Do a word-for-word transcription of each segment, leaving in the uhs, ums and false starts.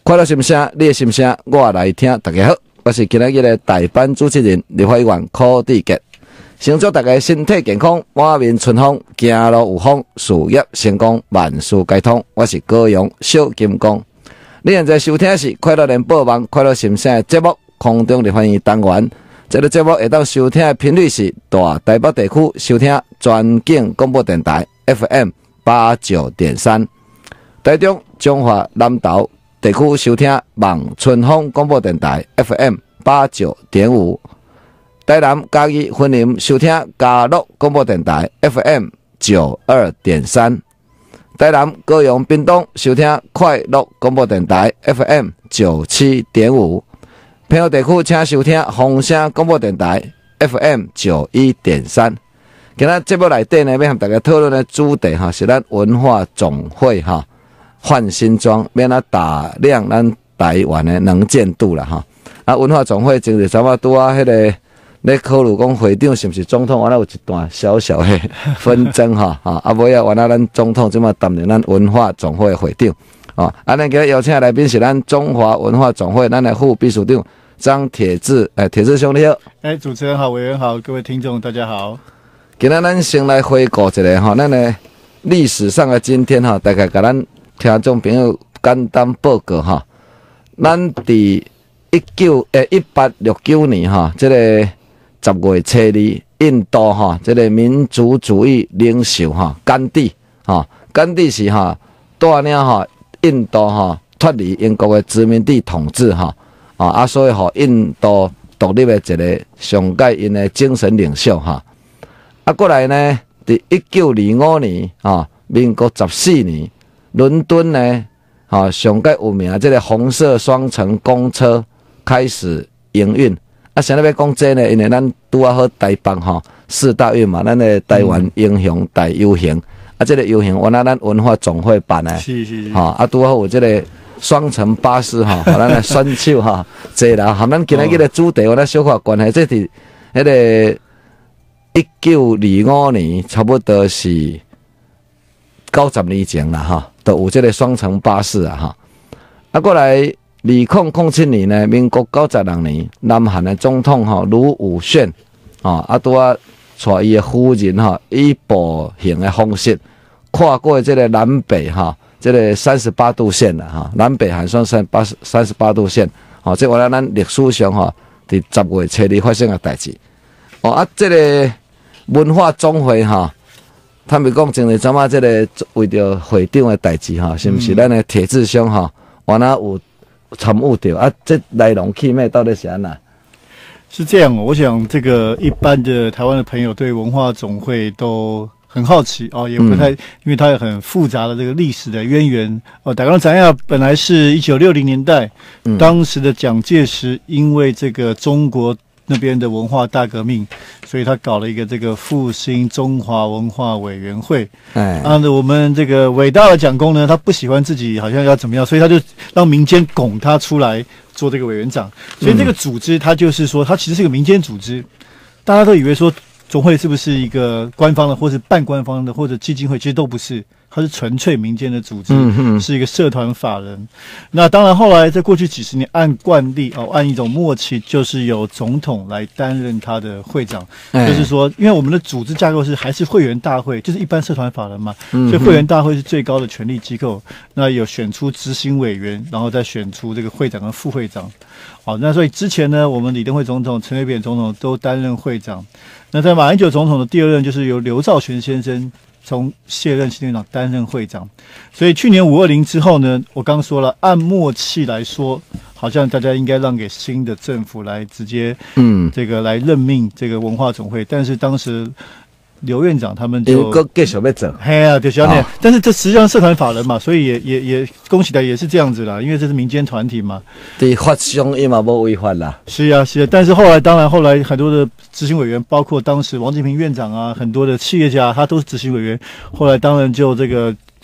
快乐心声，你的心声，我来听。大家好，我是今仔日的代班主持人立法委员柯志杰。先祝大家身体健康，满面春风，行路有风，事业成功，万事皆通。我是高雄小金刚。你现在收听的是快乐联播网快乐心声的节目，空中立法院单元。这个节目会当收听的频率是大台北地区收听全景广播电台 F M 八九点三，台中中华南投地区收听望春风广播电台 F M 八九点五，台南嘉义分林收听嘉乐广播电台 F M 九二点三，台南高雄屏东收听快乐广播电台 F M 九七点五。偏远地区请收听风声广播电台 F M 九一点三。今仔节目内底呢，要和大家讨论的主题哈，是咱文化总会哈换新装，免啊打亮咱台湾的能见度啦哈。啊，文化总会前日咱们拄啊，迄个咧考虑讲会长是不是总统，完了有一段小小的纷争哈啊，啊尾啊，完了咱总统即马担任咱文化总会的会长。哦，啊，咱今日邀请的来宾是咱中华文化总会咱的副秘书长张铁志，哎，铁志兄你好， 哎，主持人好，委员好，各位听众大家好。 今仔咱先来回顾一下哈，咱的历史上的今天哈，大概给咱听众朋友简单报告哈。咱伫一九诶一八六九年哈，这个十月初二，印度哈，这个民族主义领袖哈，甘地哈，甘地是哈带领哈印度哈脱离英国的殖民地统治哈，啊啊，所以吼印度独立的一个上界因的精神领袖哈。啊，过来呢，伫一九二五年啊，民国十四年，伦敦呢啊上界有名这个红色双层公车开始营运。啊，啥物要讲这呢？因为咱拄啊好台北吼四大运嘛，咱的台湾英雄大游行。啊，这个游行原来咱文化总会办的， 是是是， 哈、啊，拄好有这个双层巴士哈，互咱来选手哈，坐啦，和咱今日个主题，我咱小可关系，这是迄个一九二五年，差不多是九十年前啦哈，都有这个双层巴士啊哈。啊，过来二零零七年呢，民国九十六年，南韩的总统哈卢武铉啊，啊拄啊带伊的夫人哈，以步行的方式跨过这个南北哈，这个三十八度线啦哈，南北韩算三八三十八度线，哦，这原来咱历史上哈，伫十月初二发生的代志。哦啊，这个文化总会哈，他们讲前日怎啊，这个为着会长的代志哈，是不是咱的铁志兄哈，原来有参与到啊？这来龙去脉到底是安那？ 是这样哦，我想这个一般的台湾的朋友对文化总会都很好奇哦，也不太，嗯、因为它有很复杂的这个历史的渊源哦。大刚咱亚本来是一九六零年代，嗯、当时的蒋介石因为这个中国那边的文化大革命，所以他搞了一个这个复兴中华文化委员会。哎，啊，我们这个伟大的蒋公呢，他不喜欢自己好像要怎么样，所以他就让民间拱他出来做这个委员长。所以这个组织，它就是说，它其实是个民间组织。大家都以为说总会是不是一个官方的，或是半官方的，或者基金会，其实都不是。它是纯粹民间的组织，嗯、是一个社团法人。那当然，后来在过去几十年，按惯例哦，按一种默契，就是由总统来担任他的会长。哎、就是说，因为我们的组织架构是还是会员大会，就是一般社团法人嘛，嗯、所以会员大会是最高的权力机构。那有选出执行委员，然后再选出这个会长跟副会长。好，那所以之前呢，我们李登辉总统、陈水扁总统都担任会长。那在马英九总统的第二任，就是由刘兆玄先生从卸任行政院长担任会长。所以去年五二零之后呢，我刚说了，按默契来说，好像大家应该让给新的政府来直接嗯这个来任命这个文化总会，但是当时刘院长他们就继续要做， 嘿啊，就是这样。但是这实际上社团法人嘛，所以也也也恭喜的也是这样子啦，因为这是民间团体嘛。 对，法上伊嘛无违法啦。 是啊，是啊。但是后来，当然后来很多的执行委员，包括当时王金平院长啊，很多的企业家，他都是执行委员。后来当然就这个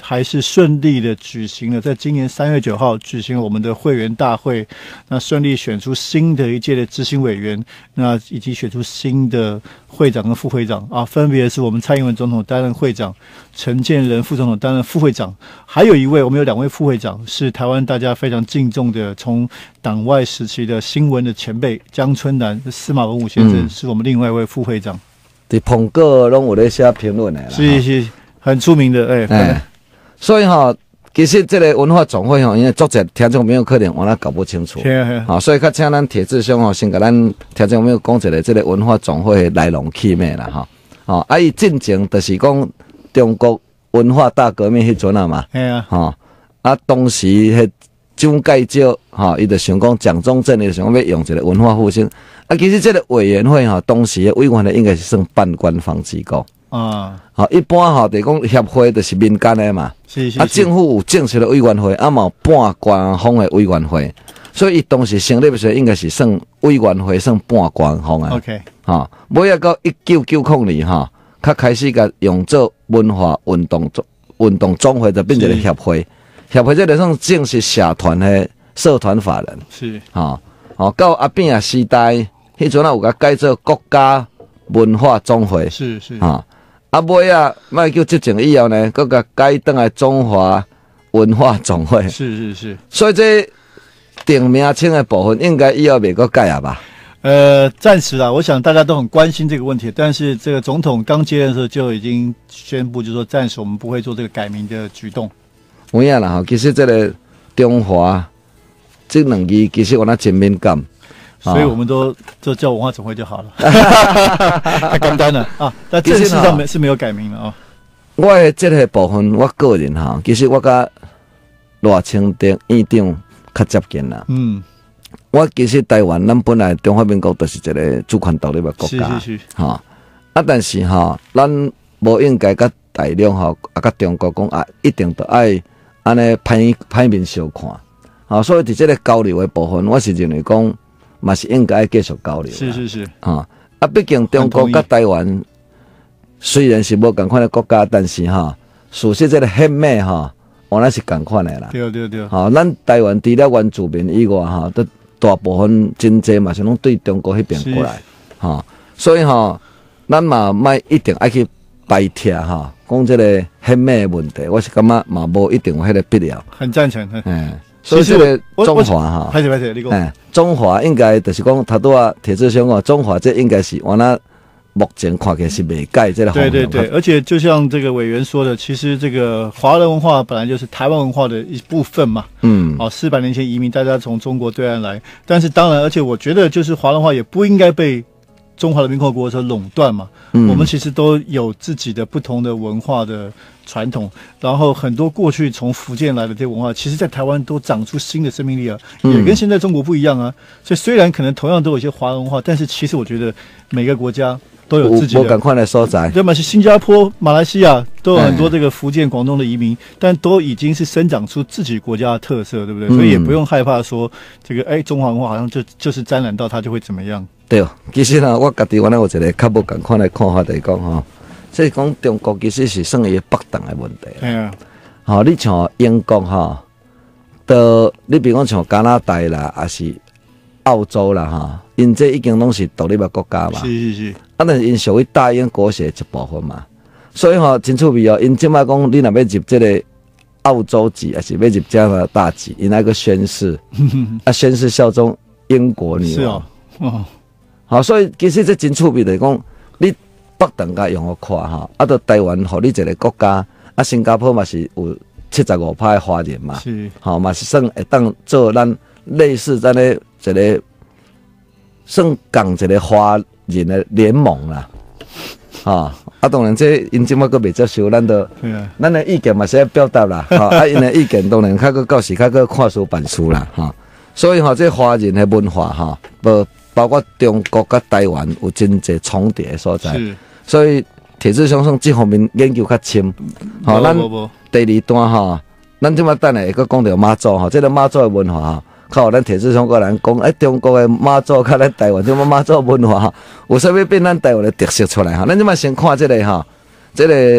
还是顺利的举行了，在今年三月九号举行了我们的会员大会，那顺利选出新的一届的执行委员，那以及选出新的会长跟副会长啊，分别是我们蔡英文总统担任会长，陈建仁副总统担任副会长，还有一位我们有两位副会长是台湾大家非常敬重的，从党外时期的新闻的前辈江春南、司马文武先生、嗯、是我们另外一位副会长。 伫澎哥拢有咧写评论的啦， 是是很出名的，哎、欸欸，所以哈、喔，其实这个文化总会哈，因为作者听众没有可能我那搞不清楚，好、啊，所以较请咱铁志兄吼，先甲咱听众朋友讲一下这个文化总会的来龙去脉啦，哈，哦，啊，伊进前就是讲中国文化大革命迄阵啊嘛， 系啊， 吼、哦，啊，当时迄蒋介石哈，伊、哦、就想讲蒋中正，伊就想要用一个文化复兴。啊，其实这个委员会哈，当时的委员呢应该是算半官方机构啊。好，一般哈，就是讲协会就是民间的嘛。 是是是。 啊，政府有正式的委员会，啊嘛有半官方的委员会，所以伊当时成立的时候应该是算委员会，算半官方啊。 OK。 哈，尾啊到一九九零年哈，较开始甲用做文化运动运动总会，就变成一个协会。协会这个算正式社团的社团法人。 是。 哈，哦，到阿扁啊时代。迄阵啊有甲改做国家文化总会， 是是啊，啊尾啊，卖叫执政以后呢，佮甲改倒来中华文化总会， 是是是， 所以这定名称的部分应该以后袂佮改啊吧？ 呃，暂时啦，我想大家都很关心这个问题，但是这个总统刚接任的时候就已经宣布，就是说暂时我们不会做这个改名的举动。 有影啦，其实这个中华这两字其实我那真敏感。 所以我们都都叫文化总会就好了，太简单了啊！但正式上面是没有改名了啊。 我的这个部分，我个人哈，其实我甲赖清德院长较接近啦。嗯，我其实台湾咱本来中华民国就是一个主权独立的国家， 是是是。 哈啊，但是哈，咱无应该甲大陆哈啊，甲中国讲啊，一定得爱安尼歹歹面相看。啊，所以伫这个交流的部分，我是认为讲。嘛是应该继续交流， 是是是啊！啊，毕竟中国甲台湾虽然是无共款的国家，但是哈，事实这个血脉哈，我那是共款的啦。 对对对。 好，咱台湾除了原住民以外哈，都大部分真济嘛是拢对中国迄边过来，哈，所以哈，咱嘛莫一定爱去排斥哈，讲这个血脉的问题，我是感觉嘛无一定有迄个必要。 很赞成， 嗯。所以这个中华哈， 拍摄拍摄，你讲， 哎，中华应该就是讲，头拄啊，铁志兄讲，中华这应该是我那目前看起来是未改这个方向。 对对对，而且就像这个委员说的，其实这个华人文化本来就是台湾文化的一部分嘛。嗯。哦，四百年前移民，大家从中国对岸来，但是当然，而且我觉得就是华人文化也不应该被中华人民共和国所垄断嘛。嗯。我们其实都有自己的不同的文化的传统，然后很多过去从福建来的这些文化，其实在台湾都长出新的生命力啊，也跟现在中国不一样啊。所以虽然可能同样都有一些华人文化，但是其实我觉得每个国家都有自己的我赶快来所在， 对嘛？是新加坡、马来西亚都有很多这个福建、广东的移民，但都已经是生长出自己国家的特色，对不对？所以也不用害怕说这个哎，中华文化好像就就是沾染到它就会怎么样。 对，其实呢，我家己原来有一个较无共款的看法，就是讲吼。即是讲中国其实是算伊北动的问题。 系啊， 吼、哦，你像英国吼，到你比如讲像加拿大啦，还是澳洲啦，哈，因这已经拢是独立的国家嘛。 是是是。 啊，但是因属于大英国协一部分嘛，所以吼、哦、真趣味哦。因即摆讲，你若要入这个澳洲籍，还是要入加拿大籍，因那个宣誓，啊，宣誓效忠英国女王。是哦。哦。好、哦，所以其实这真趣味就是讲你。北动甲用互看哈，啊，到台湾，互你一个国家，啊，新加坡嘛是有七十五趴的华人嘛，是，好嘛是算会当做咱类似咱的一个算共一个华人的联盟啦，啊，啊，当然这因即摆佫未接受，咱都，咱的意见嘛是要表达啦，哈，啊，因的意见当然较佫到时较佫看书办书啦，哈，所以吼，这华人的文化哈，包包括中国甲台湾有真侪重叠的所在。所以铁志兄算这方面研究较深，好、哦，咱第二段哈，咱即摆等下会佫讲到妈祖哈，这个妈祖的文化哈，靠咱铁志兄个人讲，哎，中国的妈祖甲咱台湾即摆妈祖文化哈，有啥物变咱台湾的特色出来哈？咱即摆先看这个哈，这个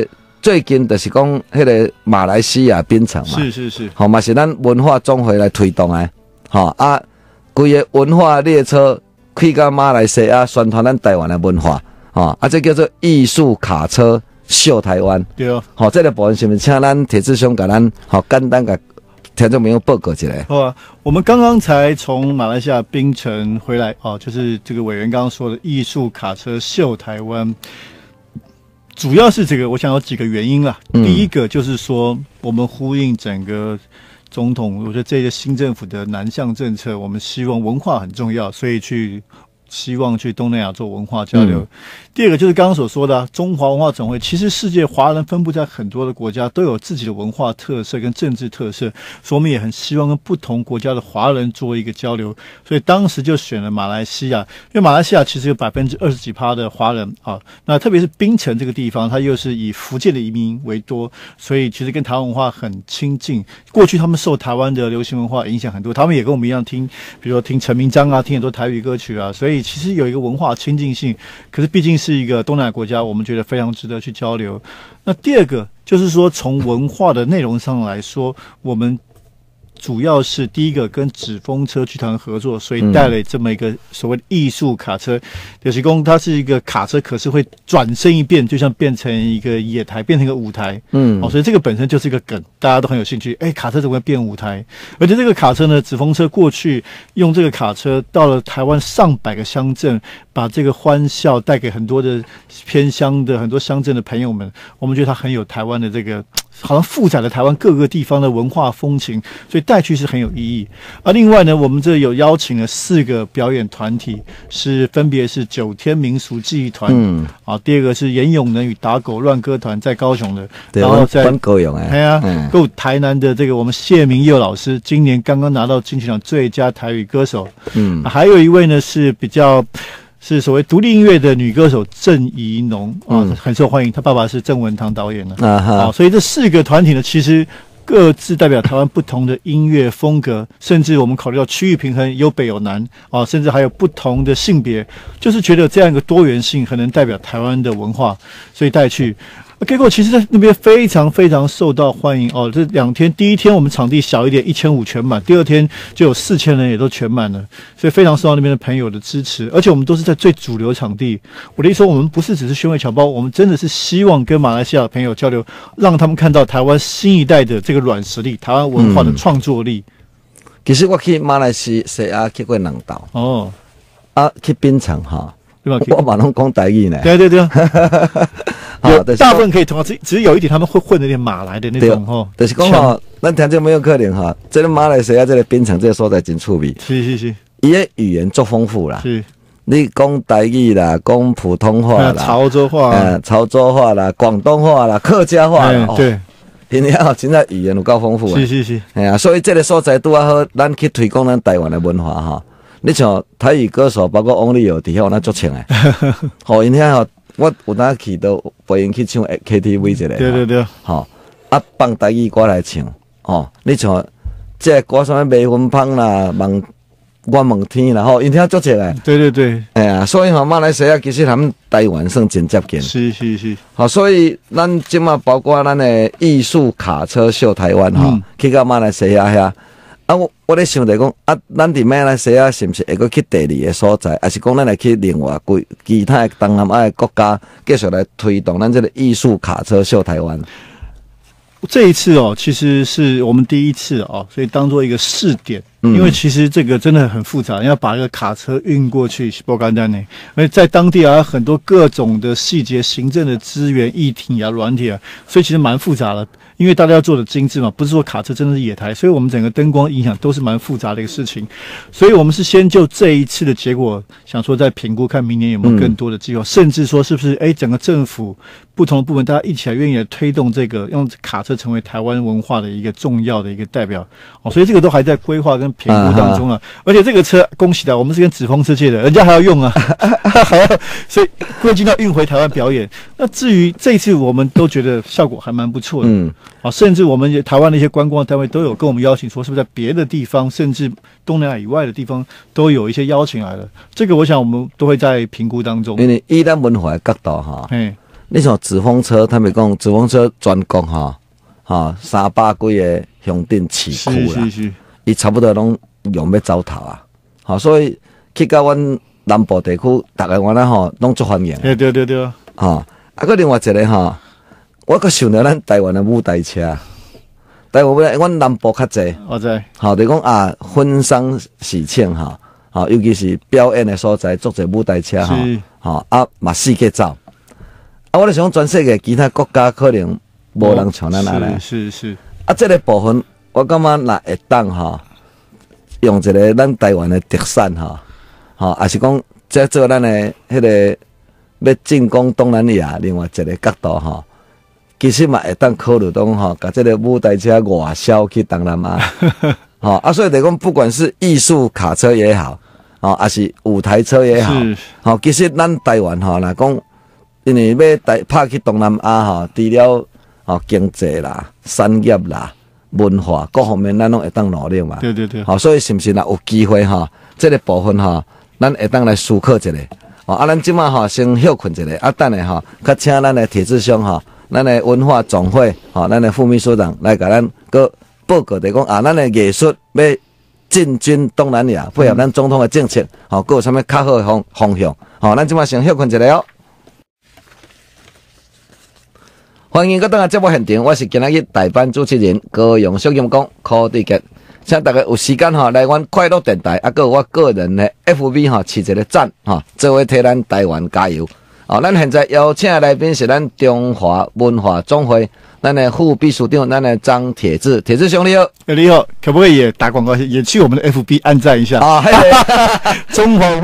最近就是讲迄个马来西亚槟城嘛， 是是是， 好、哦、嘛是咱文化总会来推动的，吼、哦、啊，规个文化列车开到马来西亚宣传咱台湾的文化，吼、哦、啊，这叫做艺术卡车秀台湾， 对哦， 好、哦，这个部分是不是请咱铁志兄给咱好、哦、简单个听众朋友报告一下？ 好啊，我们刚刚才从马来西亚槟城回来哦，就是这个委员刚刚说的艺术卡车秀台湾。主要是这个，我想有几个原因啦。嗯、第一个就是说，我们呼应整个总统，我觉得这个新政府的南向政策，我们希望文化很重要，所以去希望去东南亚做文化交流。嗯、第二个就是刚刚所说的、啊、中华文化总会，其实世界华人分布在很多的国家，都有自己的文化特色跟政治特色，所以我们也很希望跟不同国家的华人做一个交流，所以当时就选了马来西亚，因为马来西亚其实有百分之二十几趴的华人啊，那特别是槟城这个地方，它又是以福建的移民为多，所以其实跟台湾文化很亲近。过去他们受台湾的流行文化影响很多，他们也跟我们一样听，比如说听陈明章啊，听很多台语歌曲啊，所以其实有一个文化亲近性。可是毕竟是一个东南亚国家，我们觉得非常值得去交流。那第二个就是说，从文化的内容上来说，我们主要是第一个跟纸风车剧团合作，所以带了这么一个所谓的艺术卡车。就是说它是一个卡车，可是会转身一变，就像变成一个野台，变成一个舞台。嗯，哦，所以这个本身就是一个梗，大家都很有兴趣。哎，卡车怎么会变舞台？而且这个卡车呢，纸风车过去用这个卡车到了台湾上百个乡镇，把这个欢笑带给很多的偏乡的很多乡镇的朋友们。我们觉得它很有台湾的这个。好像负载了台湾各个地方的文化风情，所以带去是很有意义。而另外呢，我们这有邀请了四个表演团体，是分别是九天民俗技艺团，嗯，啊，第二个是严永能与打狗乱歌团，在高雄的，然后在高雄哎， 对啊，嗯，够台南的这个我们谢明佑老师，今年刚刚拿到金曲奖最佳台语歌手，嗯，啊、还有一位呢是比较。是所谓独立音乐的女歌手郑怡农啊，嗯、很受欢迎。她爸爸是郑文堂导演的啊，啊，所以这四个团体呢，其实各自代表台湾不同的音乐风格，甚至我们考虑到区域平衡，有北有南啊，甚至还有不同的性别，就是觉得这样一个多元性很能代表台湾的文化，所以带去。结果其实在那边非常非常受到欢迎哦。这两天，第一天我们场地小一点，一千五全满；第二天就有四千人也都全满了，所以非常受到那边的朋友的支持。而且我们都是在最主流场地。我的意思说，我们不是只是宣慰侨胞，我们真的是希望跟马来西亚的朋友交流，让他们看到台湾新一代的这个软实力，台湾文化的创作力。 嗯、其实我去马来西亚去过两道哦，啊，去槟城哈。我嘛拢讲台语呢， 对对对，有大部分可以通，只只是有一点他们会混了点马来的那种吼， 就是讲吼，咱听众没有可能哈，这个马来西亚这个槟城这个所在真趣味， 是是是， 伊的语言足丰富啦， 是， 你讲台语啦，讲普通话啦， 潮州话， 嗯，潮州话啦，广东话啦，客家话啦， 对， 因为哦，真正语言有够丰富啊， 是是是， 哎呀，所以这个所在拄啊好，咱去推广咱台湾的文化哈。你像台语歌手，包括王力友，底下那足唱诶。好，因遐吼，我有当去到陪因去唱 K T V 一个。 对对对。 好，啊，放台语歌来唱。哦，你像这个歌什么梅芬芳啦，望我问天啦，吼，因遐足唱诶。 对对对。 哎呀，所以吼，马来西亚其实他们台湾算真接近。 是是是。 好，所以咱即马包括咱的艺术卡车秀台湾吼，嗯、去到马来西亚遐。啊，我我咧想着讲，啊，咱伫马来西亚是毋是会阁去第二个所在，还是讲咱来去另外几其他的东南亚的国家，继续来推动咱这个艺术卡车秀台湾？ 这一次哦，其实是我们第一次哦，所以当做一个试点。因为其实这个真的很复杂，要把一个卡车运过去是不简单的，而且在当地啊很多各种的细节、行政的资源、议题啊、软体啊，所以其实蛮复杂的。因为大家要做的精致嘛，不是说卡车真的是野台，所以我们整个灯光影响都是蛮复杂的一个事情。所以我们是先就这一次的结果，想说再评估看明年有没有更多的计划，嗯、甚至说是不是哎整个政府不同的部门大家一起来愿意来推动这个，用卡车成为台湾文化的一个重要的一个代表哦，所以这个都还在规划跟评估当中啊。而且这个车恭喜的，我们是跟纸风车借的，人家还要用啊，还要所以会进到运回台湾表演。那至于这一次，我们都觉得效果还蛮不错的。嗯。啊，甚至我们也台湾的一些观光单位都有跟我们邀请说，是不是在别的地方，甚至东南亚以外的地方，都有一些邀请来了。这个我想我们都会在评估当中。 因为以咱文化的角度哈， 你像纸风车，他们讲纸风车全国哈，哈三百几个乡镇市区啦，伊差不多拢用要走头啊。好，所以去到阮南部地区，大概我咱吼拢足欢迎。 对对对对。 吼，啊，个另外一个吼，我阁想到咱台湾的舞台车。台湾舞，阮南部较济， 我知。 好，就讲啊，婚丧喜庆哈，好，尤其是表演的所在，做者舞台车哈，好啊，嘛世界走。啊，我咧想全世界其他国家可能无人像咱安尼。 是是是。啊， 这个部分我感觉若会当哈，用一个咱台湾的特产哈，哈，也是讲这做咱的迄个要进攻东南亚另外一个角度哈。其实嘛，会当考虑讲吼，甲这个舞台车外销去东南亚，吼啊，所以就讲，不管是艺术卡车也好，哦，还是舞台车也好，吼，其实咱台湾吼，来讲，因为要带拍去东南亚吼，除了吼经济啦、产业啦、文化各方面，咱拢会当努力嘛。 对对对。 好，所以是不是若有机会吼，这个部分吼，咱会当来思考一下。哦，啊，咱即马吼先休困一下，啊，等下吼，较请咱的铁志兄吼。咱的文化总会，吼，咱的副秘书长来甲咱个报告，就讲啊，咱的艺术要进军东南亚，配合咱总统的政策，吼，佮有啥物较好的方方向，吼，咱即马先休困一下哦。欢迎各位到节目现场，我是今仔日代班主持人高雄小金讲柯志杰，请大家有时间吼来阮快乐电台，啊，佮我个人的 F B 吼，起一个赞，吼，做伙替咱台湾加油。哦，咱现在邀请的来宾是咱中华文化总会咱的副秘书长，咱的张铁志，铁志兄你好， 你好，可不可以也打广告，也去我们的 F B 按赞一下啊？中华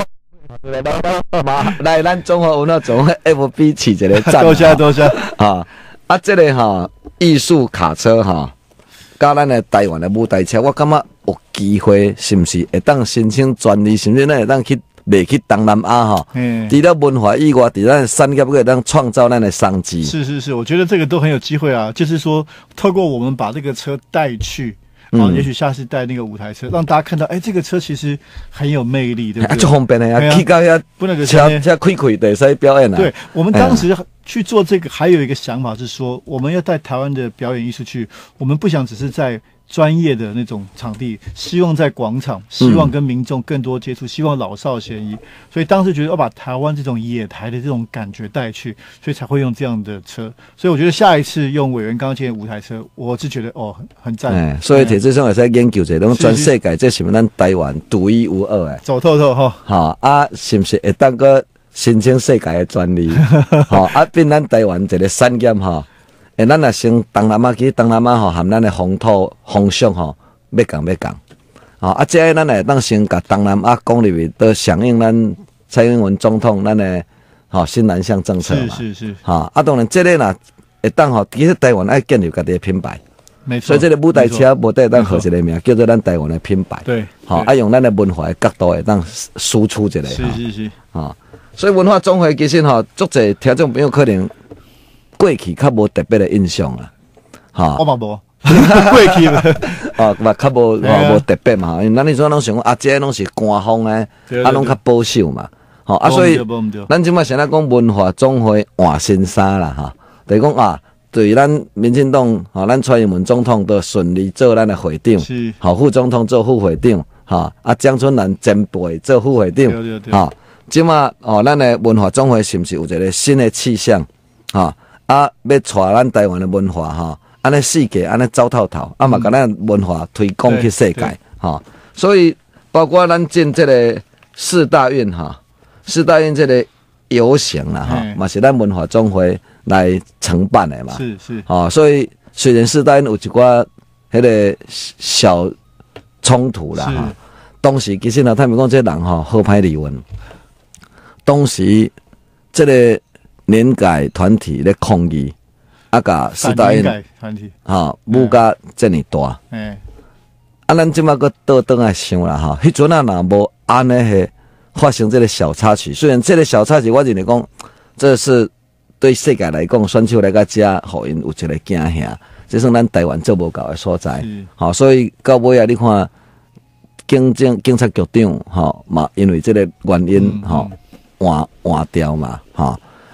来，咱中华文化总会 F B 起一个赞， 多谢多谢啊！啊，这个哈艺术卡车哈，甲咱的台湾的舞台车，我感觉有机会，是不是会当申请专利？是不是咱会当去？袂去东南亚哈，除了文化以外，除咱产业可以当创造咱的商机。 是是是，我觉得这个都很有机会啊。就是说，透过我们把这个车带去，啊，也许下次带那个舞台车，让大家看到，哎，这个车其实很有魅力，对不对？ 就方便的呀，去到遐不那个车车开开的，使表演啊。 对，我们当时去做这个，还有一个想法是说，我们要带台湾的表演艺术去，我们不想只是在专业的那种场地，希望在广场，希望跟民众更多接触，希望老少咸宜。所以当时觉得要把台湾这种野台的这种感觉带去，所以才会用这样的车。所以我觉得下一次用委员刚刚建的舞台车，我是觉得哦很很赞。 哎，所以铁志上也在研究一下，拢全世界这是不是咱台湾独一无二的？ 走透透哈。 好啊，是不是会当个申请世界的专利？好啊，变咱台湾一个产业哈。诶，咱若先东南亚去东南亚吼，含咱的风土风俗吼，要共要共，吼啊，即个咱会当先甲东南亚讲入去，都响应咱蔡英文总统咱的吼新南向政策嘛， 是是是， 吼啊，当然即个若会当吼，其实台湾爱建立家己的品牌， 没错， 所以这个舞台车无得当号一个名，叫做咱台湾的品牌， 对， 吼啊，用咱的文化的角度会当输出一个， 是是是， 吼，所以文化总会其实吼，足侪听众朋友可能。过去较无特别的印象啊，哈， 我嘛无，过去啊，嘛较无无特别嘛，因为咱那时候拢想讲啊，这拢是官方诶，啊，拢较保守嘛，吼啊，所以咱即摆现在讲文化总会换新衫啦，哈，就是讲啊，对咱民进党，吼，咱蔡英文总统都顺利做咱的会长， 是， 好，副总统做副会长，哈，啊，江春兰前辈做副会长，哈，即摆哦，咱的文化总会是毋是有一个新的气象，哈？啊，要带咱台湾的文化哈，安尼世界安尼走透透，啊嘛，甲咱文化推广去世界哈。所以包括咱进这个四大运哈，四大运这个游行啦哈，嘛是咱文化总会来承办的嘛。 是是。哦， 所以虽然四大运有一寡迄个小冲突啦哈，当时其实呢，他们讲这人哈好歹离婚，当时这个。年改团体咧抗议，啊，甲四大运团体， 哈，舞甲遮尔大， 哎， 啊，咱即马个倒转来想啦，哈，迄阵啊，若无安尼个发生这个小插曲，虽然这个小插曲，我认为讲，这是对世界来讲，选手来个遮，互因有一个惊吓，这算咱台湾做无够的所在，好，所以到尾啊，你看，警政警察局长，吼嘛，因为这个原因，吼换换掉嘛，吼。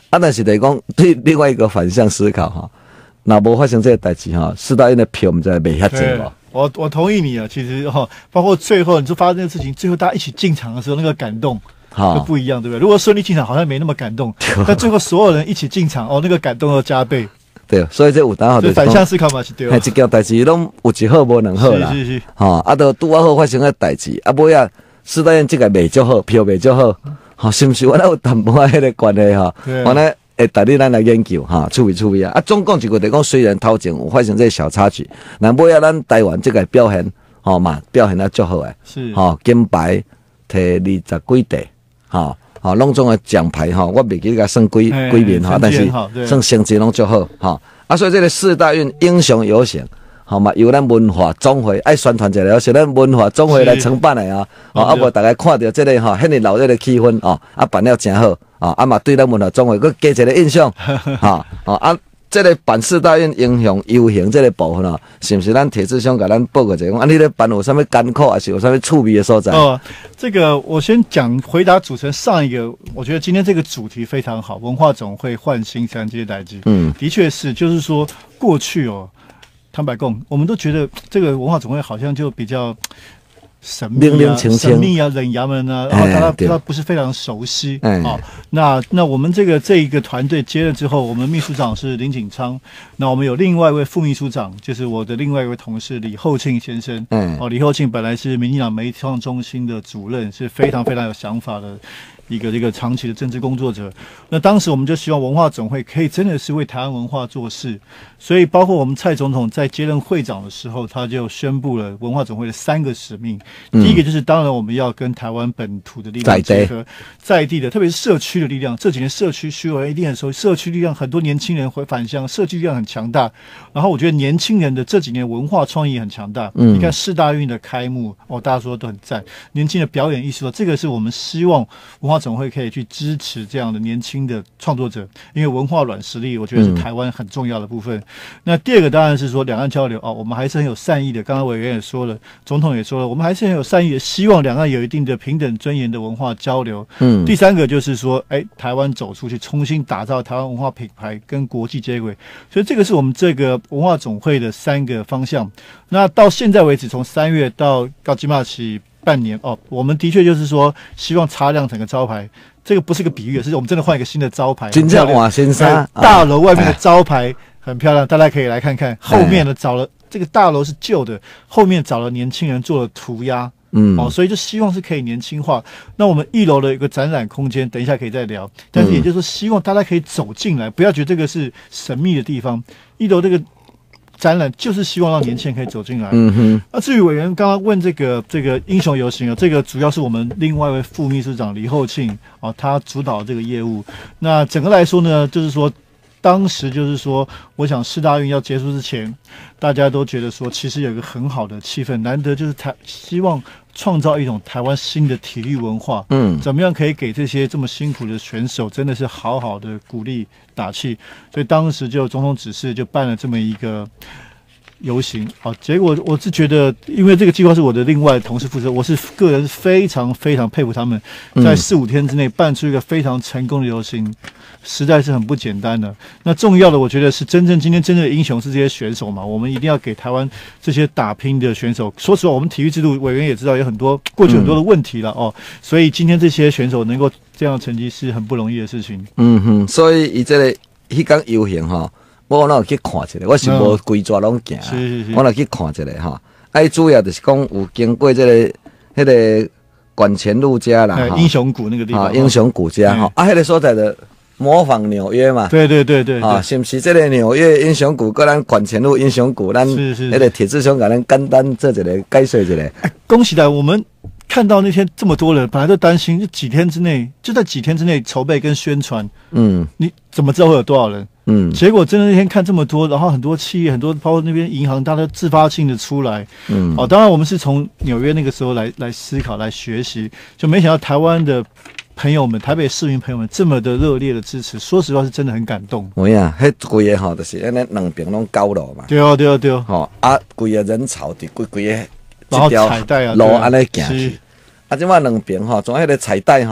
啊，但是就是讲对另外一个反向思考哈，那无发生这个代志哈，四大运的票我们在卖遐济无。 我我同意你啊，其实哈、哦，包括最后你就发生这个事情，最后大家一起进场的时候，那个感动就不一样，对不对？如果顺利进场，好像没那么感动，但最后所有人一起进场，哦，那个感动要加倍。 对，所以这有当好， 就反向思考嘛是对。 哎，一件代志拢有一好无两好啦， 是是是。 吼、哦，啊，都拄啊好发生个代志，啊，尾啊，四大运这个卖足好，票卖足好，吼、哦，是毋是？我那有淡薄仔迄个关系吼，我呢会带你咱来研究哈，趣味趣味啊。啊，总共一个就讲，虽然头前有发生这个小插曲，但尾啊，咱台湾这个表现，吼、哦、嘛，表现啊足好诶， 是， 吼、哦，金牌摕二十几块，吼、哦。吼，拢总诶奖牌吼，我袂记甲算几几面吼，但是算成绩拢足好吼。啊，所以这个四大运英雄游行，吼嘛，由咱文化总会爱宣传一下，是咱文化总会来承办的啊。哦，啊无大家看到这个吼，遐尼热烈的气氛哦，啊办了真好哦，啊嘛对咱文化总会佫加一个印象，哈哦啊。这个办四大运英雄游行这个部分哦，是不是咱铁志兄给咱报个一下？啊，你咧办有啥物艰苦，还是有啥物趣味的所在？ 哦，这个我先讲回答主持人上一个，我觉得今天这个主题非常好，文化总会焕新三这些代志，嗯，的确是，就是说过去哦，坦白讲，我们都觉得这个文化总会好像就比较神秘啊、 零零清清神秘啊、冷衙门啊，然后大家他不是非常熟悉啊、哎哦。那那我们这个这一个团队接了之后，我们秘书长是林景昌，那我们有另外一位副秘书长，就是我的另外一位同事李厚庆先生。嗯，哦，李厚庆本来是民进党媒体创中心的主任，是非常非常有想法的一个这个长期的政治工作者。那当时我们就希望文化总会可以真的是为台湾文化做事，所以包括我们蔡总统在接任会长的时候，他就宣布了文化总会的三个使命。嗯、第一个就是当然我们要跟台湾本土的力量结合，在地的特别是社区的力量。这几年社区需要一定很熟悉，社区力量很多年轻人回返乡，社区力量很强大。然后我觉得年轻人的这几年文化创意很强大。嗯，你看世大运的开幕哦，大家说都很赞，年轻的表演艺术，这个是我们希望文化总会可以去支持这样的年轻的创作者，因为文化软实力我觉得是台湾很重要的部分。嗯、那第二个当然是说两岸交流哦，我们还是很有善意的，刚刚委员也说了，总统也说了，我们还是很有善意的，希望两岸有一定的平等尊严的文化交流。嗯，第三个就是说，哎，台湾走出去，重新打造台湾文化品牌跟国际接轨，所以这个是我们这个文化总会的三个方向。那到现在为止，从三月到到今嘛起半年哦，我们的确就是说，希望擦亮整个招牌。这个不是个比喻，是我们真的换一个新的招牌。 真正换新衫， 大楼外面的招牌很漂亮，大家可以来看看。后面呢，找了这个大楼是旧的，后面找了年轻人做了涂鸦。嗯，哦，所以就希望是可以年轻化。那我们一楼的一个展览空间，等一下可以再聊。但是也就是说，希望大家可以走进来，不要觉得这个是神秘的地方。一楼这个展览就是希望让年轻人可以走进来。嗯哼。那至于委员刚刚问这个这个英雄游行啊，这个主要是我们另外一位副秘书长李厚庆啊，他主导这个业务。那整个来说呢，就是说。当时就是说，我想世大运要结束之前，大家都觉得说，其实有一个很好的气氛，难得就是台希望创造一种台湾新的体育文化，嗯，怎么样可以给这些这么辛苦的选手，真的是好好的鼓励打气，所以当时就总统指示就办了这么一个游行，好，结果我是觉得，因为这个计划是我的另外同事负责，我是个人非常非常佩服他们，在四五天之内办出一个非常成功的游行。实在是很不简单的。那重要的，我觉得是真正今天真正的英雄是这些选手嘛。我们一定要给台湾这些打拼的选手。说实话，我们体育制度委员也知道有很多过去很多的问题了、嗯、哦。所以今天这些选手能够这样的成绩是很不容易的事情。嗯哼， 所以以这个迄天游行哈，我那有去看一下，我是无规抓拢行，是是是，我那去看一下哈。哎，主要就是讲有经过这个迄、那个管前路家啦， 英雄谷那个地方， 英雄谷家哈，啊，迄、那个所在的。模仿纽约嘛， 对对对 对, 對， 啊，是不是这个纽约英雄谷，跟咱管前路英雄谷，咱那个铁志兄给咱简单做一个解说一下。 哎，恭喜的，我们看到那天这么多人，本来都担心，就几天之内，就在几天之内筹备跟宣传，嗯，你怎么知道会有多少人？嗯，结果真的那天看这么多，然后很多企业，很多包括那边银行，大家自发性的出来，嗯，哦，当然我们是从纽约那个时候来来思考、来学习，就没想到台湾的。朋友们，台北市民朋友们这么的热烈的支持，说实话是真的很感动。 有呀，迄规个吼，就是安尼两边拢高楼嘛。 对哦，对哦，对哦。 吼啊，规个人潮伫规规个一条彩带啊， 路安尼行去。啊，即摆两边吼，从迄个彩带吼，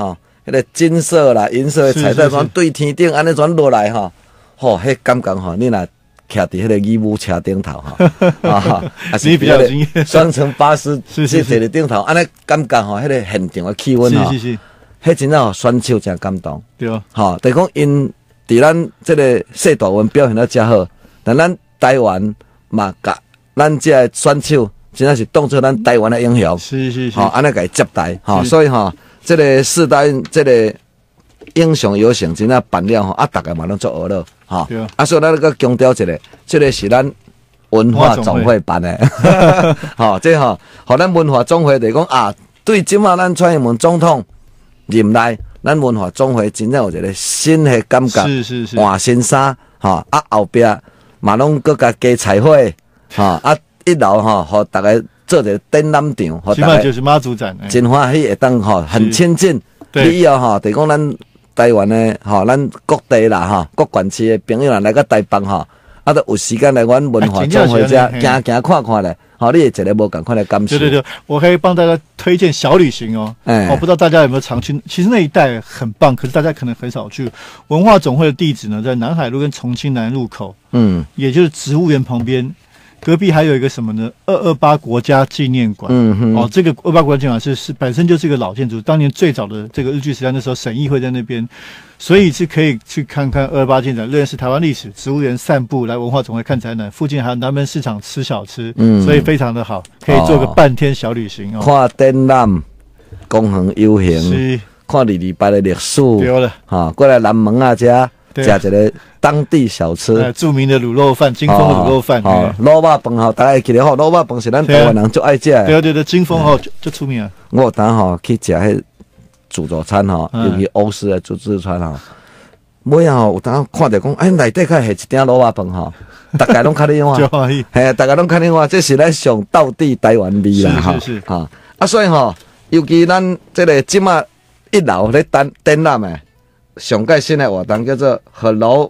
迄个金色啦、银色的彩带，全对天顶安尼全落来吼，吼，迄感觉吼，你若徛伫迄个义务车顶头吼，啊，还是比较经验，双层巴士是是坐伫顶头，安尼感觉吼，迄个现场的气温吼，是是是，迄真正吼选手真感动，对，吼，等于讲因伫咱这个世大运表现得真好，但咱台湾嘛甲咱这个选手。真正是当作咱台湾的英雄，是是是，好，安尼甲伊接待，吼，所以吼，这个四大运，这个英雄游行真正办了吼，啊，大家嘛拢做娱乐，吼，啊，所以咱个强调一个，这个是咱文化总会办的，吼，这吼，互咱文化总会就讲啊，对即马咱蔡英文总统任内，咱文化总会真正有一个新的感觉，是是是，换新衫，吼，啊后壁嘛拢搁加加彩绘，吼，啊。一楼哈，和大家做个展览场，和大家就是妈祖展， 真欢喜会当哈，很亲近。你以后哈，就讲咱台湾的哈，咱各地啦哈，各县市的朋友啦来个台北哈，啊都有时间来阮文化总会遮行行看看咧，好，你会一个无共款的感受。 对对对，我可以帮大家推荐小旅行哦。哎，我不知道大家有没有常去，其实那一带很棒，可是大家可能很少去。文化总会的地址呢，在南海路跟重庆南路口，嗯，也就是植物园旁边。隔壁还有一个什么呢？二二八国家纪念馆。嗯哼，哦，这个二二八国家纪念馆是是本身就是一个老建筑，当年最早的这个日据时代那时候省议会在那边，所以是可以去看看二二八纪念馆，认识台湾历史，植物园散步，来文化总会看展览，附近还有南门市场吃小吃，嗯，所以非常的好，可以做个半天小旅行哦。 看展览，公园游行，看二二八的历史，对了，哈，过来南门啊遮。食一个当地小吃， 呃、著名的卤肉饭，金峰的卤肉饭， 哦，卤肉饭吼，大家会记得吼，卤肉饭是咱台湾人最爱食的。 对对对，金峰吼就就出名啊。 我有当吼去食迄自助餐吼，尤其欧式的自助餐吼，每啊吼有当看着讲，哎，内底较系一鼎卤肉饭吼，大家拢较另外，嘿，大家拢较另外，这是咱上道地台湾味啦，哈，是是哈。啊，所以吼，尤其咱这个即马一楼咧展展览诶。上届新的活动叫做 Hello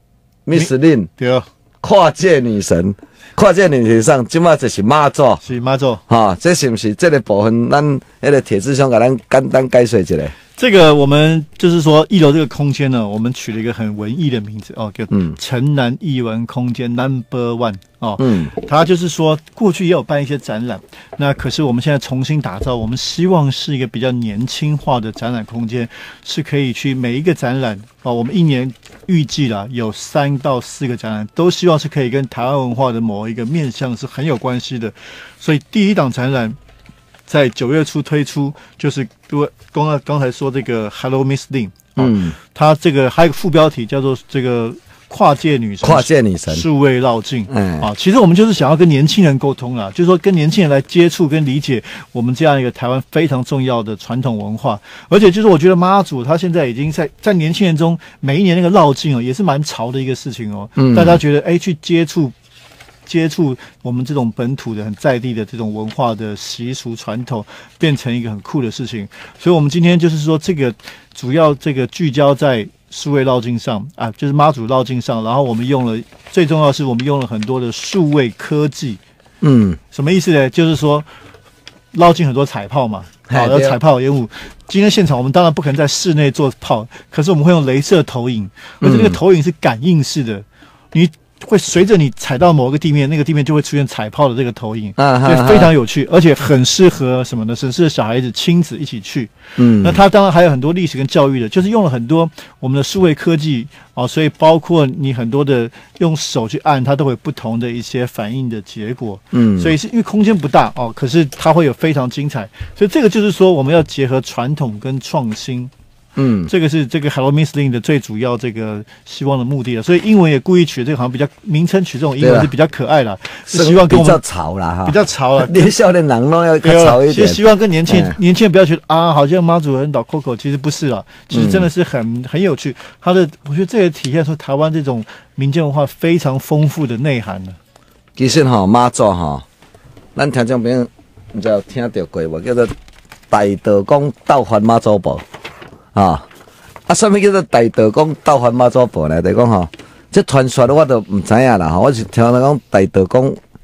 Miss Lin， 对，跨界女神，跨界女神上，今麦就是妈祖， 是妈祖， 哈，这是不是这个部分？咱那个铁志兄给咱简单解说一下。 这个我们就是说一楼这个空间呢，我们取了一个很文艺的名字哦，叫城南艺文空间 Number One 哦，嗯，它就是说过去也有办一些展览，那可是我们现在重新打造，我们希望是一个比较年轻化的展览空间，是可以去每一个展览哦，我们一年预计啦有三到四个展览，都希望是可以跟台湾文化的某一个面向是很有关系的，所以第一档展览。在九月初推出，就是刚刚刚才说这个 Hello Miss Lin， 嗯，它这个还有个副标题叫做这个跨界女神， 跨界女神， 数位绕境，嗯啊，其实我们就是想要跟年轻人沟通啦，就是说跟年轻人来接触跟理解我们这样一个台湾非常重要的传统文化，而且就是我觉得妈祖他现在已经在在年轻人中每一年那个绕境哦，也是蛮潮的一个事情哦，嗯，大家觉得哎去接触。接触我们这种本土的很在地的这种文化的习俗传统，变成一个很酷的事情。所以，我们今天就是说，这个主要这个聚焦在数位绕境上啊，就是妈祖绕境上。然后我们用了，最重要的是我们用了很多的数位科技。嗯，什么意思呢？就是说绕境很多彩炮嘛，好的彩炮烟雾。今天现场我们当然不可能在室内做炮，可是我们会用雷射投影，而且这个投影是感应式的，你。会随着你踩到某个地面，那个地面就会出现彩炮的这个投影，啊，所以非常有趣，而且很适合什么呢？很适合小孩子亲子一起去。嗯，那它当然还有很多历史跟教育的，就是用了很多我们的数位科技哦，所以包括你很多的用手去按，它都会有不同的一些反应的结果。嗯，所以是因为空间不大哦，可是它会有非常精彩，所以这个就是说我们要结合传统跟创新。嗯，这个是这个 Hello Miss Lin 的最主要这个希望的目的了，所以英文也故意取这个好像比较名称取这种英文是比较可爱啦，是希望跟我们比较潮啦哈， 比较潮啦， 年少的人都要更潮一点， 其实希望跟年轻人、嗯、年轻人不要觉得啊，好像妈祖很老 Coco， 其实不是啦，其实真的是很、嗯、很有趣，他的我觉得这也体现出台湾这种民间文化非常丰富的内涵了。 其实哈妈祖哈，咱听众朋友不知道听到过无？叫做大道公斗翻妈祖步。啊，啊，什么叫做大道公斗翻妈祖步呢？就是讲吼，这传说我都唔知影啦。我是听人讲大道公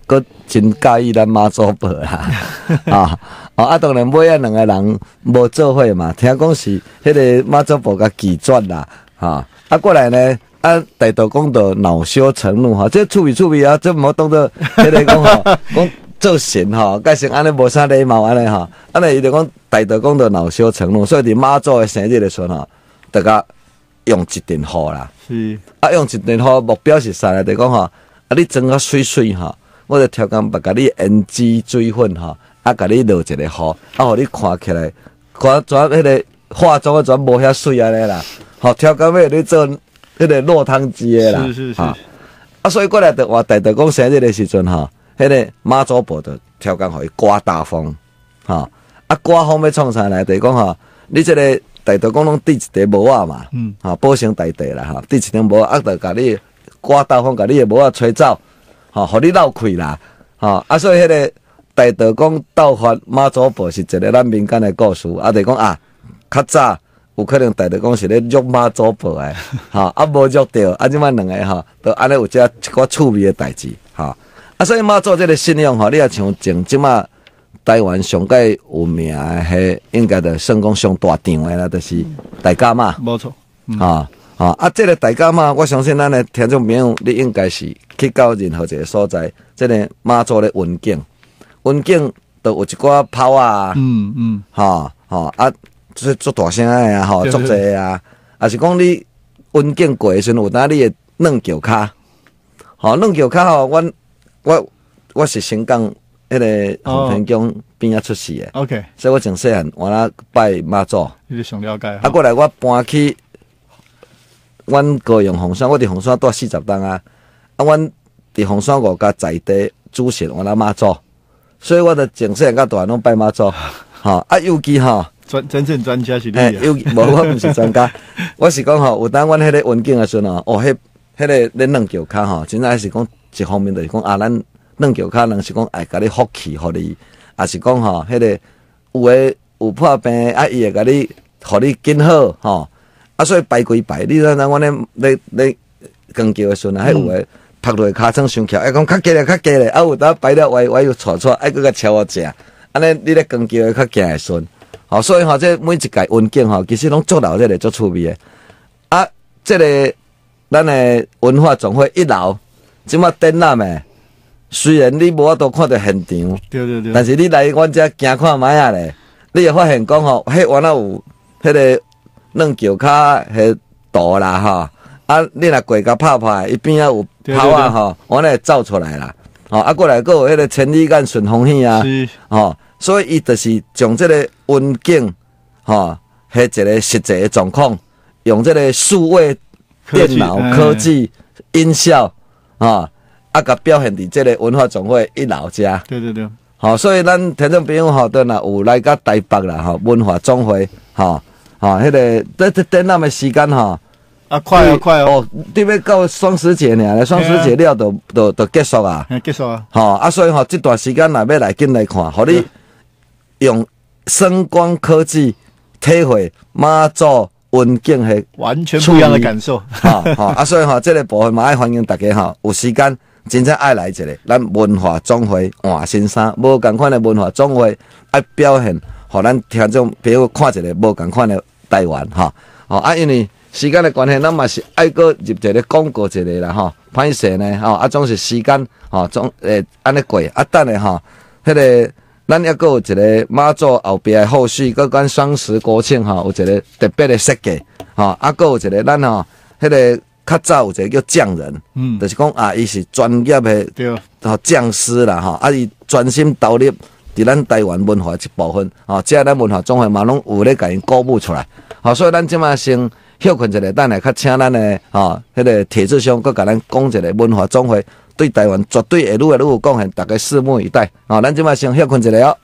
佫真介意咱妈祖婆啦，啊，哦啊，当然尾啊两个人无做伙嘛，听讲是迄个妈祖婆甲拒绝啦，哈，啊过来呢，啊大道公就恼羞成怒哈，这趣味趣味啊，这无当作迄个讲吼，讲做神吼，改成安尼无啥礼貌安尼吼，安尼伊就讲大道公就恼羞成怒，所以伫妈祖的生日的时阵吼，大家用一阵雨啦， 是啊用一阵雨目标是啥咧？就讲吼，啊你装啊水水吼。我就调工把甲你胭脂水粉吼，啊，甲你落一个雨，啊，互你看起来，看怎迄个化妆啊，怎无遐水安尼啦？吼，调工要你做迄个落汤鸡的啦， 是是是。 啊，所以过来就话大道公生日的时阵吼，迄个妈祖婆就调工互伊刮大风，吼，啊，刮风要创啥来？就是讲吼，你这个大道公拢滴一块帽仔嘛，嗯，吼，保生大帝啦，吼，滴一顶帽仔，啊，就甲你刮大风，甲你的帽仔吹走。吼，互你闹开啦，吼啊，所以迄个大道公斗法妈祖婆是一个咱民间的故事，啊，就讲啊，较早有可能大道公是咧辱妈祖婆诶，吼啊，无辱着，啊，即摆两个吼，都安尼有遮一寡趣味的代志，吼啊，所以妈祖这个信仰吼，你也像前即摆台湾上界有名诶，迄应该就算讲上大场诶啦，就是大甲妈， 无错， 嗯、啊。啊！啊，这个大甲妈，我相信咱的听众朋友，你应该是去到任何一个所在，这个妈祖的文景，文景都有一寡炮啊， 嗯嗯， 哈哈啊，做做大声的啊，吼，做济啊，啊是讲你文景过的时阵，有当你的软脚骹，吼，软脚骹吼，我我我是先讲迄个洪天宫边仔出世的 ，OK， 所以我从细汉我那拜妈祖， 你就上了解， 啊，过来我搬去。阮高雄凤山，我伫凤山住四十档啊，啊，阮伫凤山五甲在地主神我那妈祖，所以我的从细汉到大拢拜妈祖，吼啊，尤其吼， 专真正专家是你啊，尤无我毋是专家，我是讲吼，有当阮迄个文景的时阵哦，哦，迄迄个恁软脚骹吼，真正是讲一方面就是讲啊，咱软脚骹人是讲爱甲你福气，互你，也是讲吼，迄个有诶有破病啊，伊会甲你，互你更好吼。啊，所以拜归拜，你知影阮咧咧咧讲叫的时阵啊，迄有诶拍落骹床伤翘，哎讲较加咧较加咧，啊有当拜了歪歪又撮撮，爱搁甲超我食，安尼你咧讲叫诶较行会顺，吼，所以吼这每一届文景吼，其实拢做到这个做趣味诶。啊，这个咱诶文化总会一楼，即马展览诶，虽然你无法度看到现场， 对对对， 但是你来阮遮行看卖啊咧，你会发现讲吼，迄原来有迄个。软脚骹迄图啦吼，啊，你若过甲拍拍，伊边仔有炮啊吼，我咧走出来啦，吼啊过来佫有迄个千里眼顺风耳啊，吼，所以伊就是将即个文景吼，迄一个实际的状况，用即个数位电脑科技音效啊，啊，甲表现伫即个文化总会一楼遮。 对对对， 吼，所以咱听众朋友吼，都若有来甲台北啦吼，文化总会吼。吼，迄个这这展览的时间吼， 啊快哦快哦， 对要到双十节呢，双十节了就就就结束啊， 结束啊， 吼啊，所以吼这段时间若要来紧来看，互你用声光科技体会妈祖文景的完全不一样的感受， 吼吼啊，所以吼这个部分嘛爱欢迎大家吼，有时间真正爱来一个，咱文化总会换新衫，无共款的文化总会爱表现。互咱听众朋友看一个无共款的台湾吼，吼啊，因为时间的关系，咱嘛是爱个入一个广告一个啦吼，歹势呢吼，啊总是时间吼，总诶安尼过啊，等下吼，迄个咱抑个有一个妈祖后壁的后续，佮咱双十国庆吼，有一个特别的设计吼，啊，佮有一个咱吼，迄个较早有一个叫匠人，嗯，就是讲啊，伊是专业的对，吼匠师啦吼，啊，伊专心投入。伫咱台湾文化一部分，吼，即个咱文化总会嘛拢有咧甲因鼓舞出来，吼，所以咱即马先休困一下，等下较请咱的吼，迄个铁志兄，佮甲咱讲一个文化总会对台湾绝对会愈来愈有贡献，大家拭目以待，吼，咱即马先休困一下哦。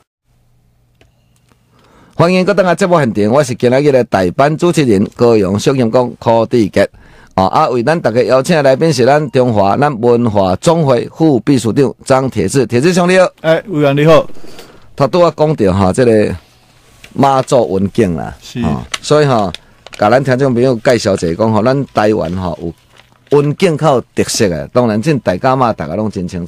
欢迎各位来节目现场，我是今日的代班主持人高雄小金公柯志杰。哦啊，为咱大家邀请的来宾是咱中华咱文化总会副秘书长张铁志，铁志兄你好。 哎，委员你好。 他拄啊讲到哈，这个妈祖文景啦，是、哦，所以哈，甲咱听众朋友介绍者讲吼，咱台湾吼有文景较有特色的，当然这大家嘛大家拢真清楚，